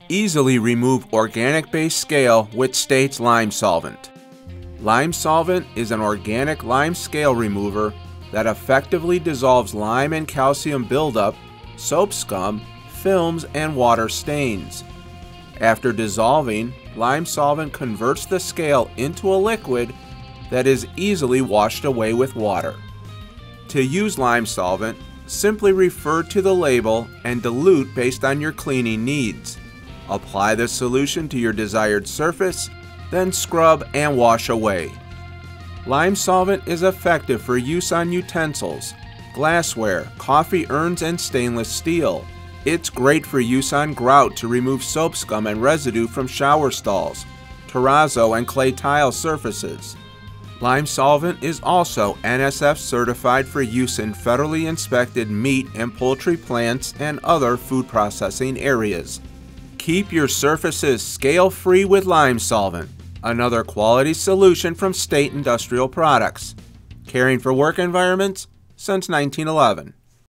Easily remove organic-based scale with State's Lime Solvent. Lime Solvent is an organic lime scale remover that effectively dissolves lime and calcium buildup, soap scum, films, and water stains. After dissolving, lime solvent converts the scale into a liquid that is easily washed away with water. To use lime solvent, simply refer to the label and dilute based on your cleaning needs. Apply the solution to your desired surface, then scrub and wash away. Lime solvent is effective for use on utensils, glassware, coffee urns, and stainless steel. It's great for use on grout to remove soap scum and residue from shower stalls, terrazzo, and clay tile surfaces. Lime solvent is also NSF certified for use in federally inspected meat and poultry plants and other food processing areas. Keep your surfaces scale-free with lime solvent, another quality solution from State Industrial Products, caring for work environments since 1911.